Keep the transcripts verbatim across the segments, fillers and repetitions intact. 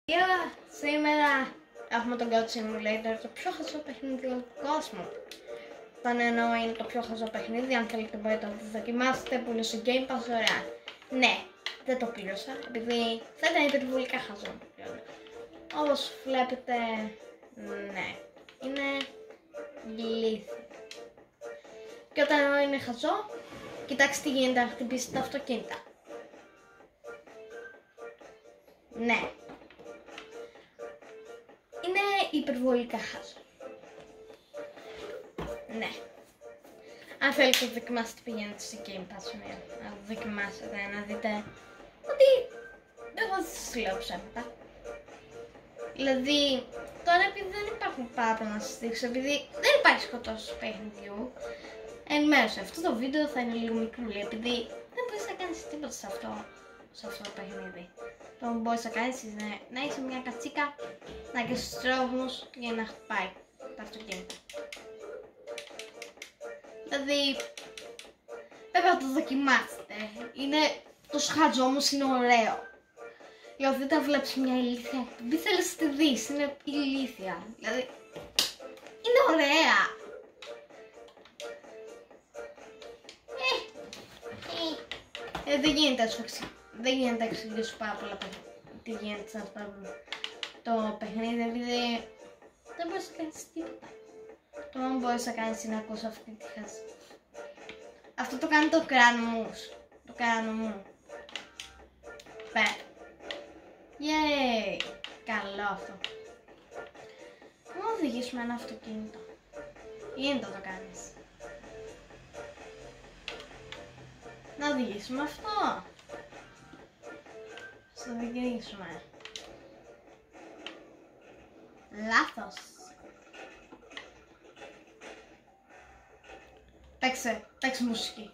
Yeah, σήμερα έχουμε τον God Simulator, το πιο χαζό παιχνίδι του κόσμου. Όταν εννοώ είναι το πιο χαζό παιχνίδι, αν θέλετε μπορείτε να το δοκιμάσετε, που είναι στο Game Pass, ωραία. Ναι, δεν το πλήρωσα, επειδή θα ήταν υπερβολικά χαζό. Όπως βλέπετε, ναι, είναι ηλίθιο. Και όταν εννοώ είναι χαζό, κοιτάξτε τι γίνεται αν χτυπήσετε τα αυτοκίνητα. Ναι. Είναι υπερβολικά χάζο. Ναι. Αν θέλετε να δοκιμάσετε, πηγαίνετε στο Game Pass να δοκιμάσετε, να δείτε ότι εγώ δεν σας λέω ψέματα. Δηλαδή, τώρα επειδή δεν υπάρχουν πάρα πολλά να σας δείξω, επειδή δεν υπάρχει σκοτώσεις παιχνιδιού, ενημέρωση. Αυτό το βίντεο θα είναι λίγο μικρούλι, επειδή δεν μπορείς να κάνεις τίποτα σε αυτό, σε αυτό το παιχνίδι. Το που μπορείς να κάνεις είναι να είσαι μια κατσίκα, να έχεις στους τρόμους για να χτυπάει τα αυτοκίνητα. Δηλαδή, πρέπει να το δοκιμάσετε. Είναι τόσο χαζό, όμως είναι ωραίο. Δηλαδή, όταν βλέπεις μια ηλίθεια, μη θέλεις να τη δεις, είναι ηλίθεια. Δηλαδή, είναι ωραία. Ε, ε, ε, δεν γίνεται να σου εξηγήσω. Δεν γίνεται να εξηγήσω πάρα πολλά τι γίνεται σε αυτό το παιχνίδι, επειδή δεν μπορείς να κάνεις τίποτα. Το μόνο που μπορείς να κάνεις είναι να ακούσεις αυτή τη χάση. Αυτό το κάνει το κράνο μου. Το κράνο μου. Πέρα. Yay! Καλό αυτό. Να οδηγήσουμε ένα αυτοκίνητο. Ή δεν το το κάνεις. Να οδηγήσουμε αυτό. Στο οδηγήσουμε. Λάθος. Παίξε, παίξε μουσική.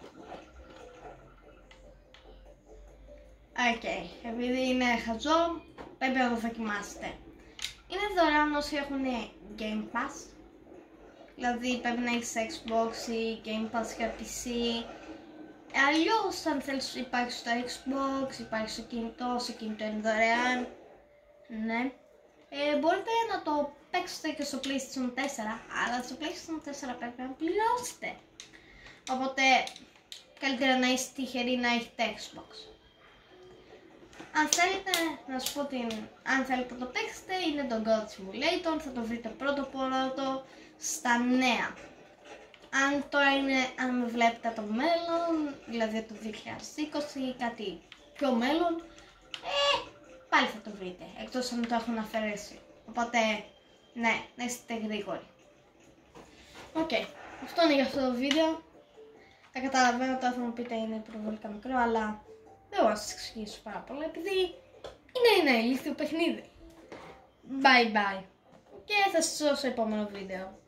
Οκ, okay. Επειδή είναι χαζό, πρέπει να το δοκιμάσετε. Είναι δωρεάν όσοι έχουν Game Pass. Δηλαδή πρέπει να έχεις Xbox ή Game Pass για πι σι. Αλλιώς αν θέλεις υπάρχει στο Xbox, υπάρχει στο κινητό, στο κινητό είναι δωρεάν. Ναι. Ε, μπορείτε να το παίξετε και στο PlayStation τέσσερα, αλλά στο PlayStation τέσσερα πρέπει να πληρώσετε. Οπότε καλύτερα να είστε τυχεροί να έχετε Xbox. Αν θέλετε να σου πω την, αν θέλετε να το παίξετε, είναι το God Simulator, θα το βρείτε πρώτο πρώτο στα νέα. Αν τώρα είναι, αν με βλέπετε το μέλλον, δηλαδή το δύο χιλιάδες είκοσι ή κάτι πιο μέλλον, ε, πάλι θα το βρείτε, εκτός αν το έχουν αφαιρέσει. Οπότε, ναι, να είστε γρήγοροι. Οκ, okay. Αυτό είναι για αυτό το βίντεο. Τα καταλαβαίνω, τώρα θα μου πείτε είναι προβολικά μικρό, αλλά δεν μπορώ να σας εξηγήσω πάρα πολλά, επειδή είναι ένα ηλίθιο παιχνίδι. Bye bye. Και θα σας δώσω στο επόμενο βίντεο.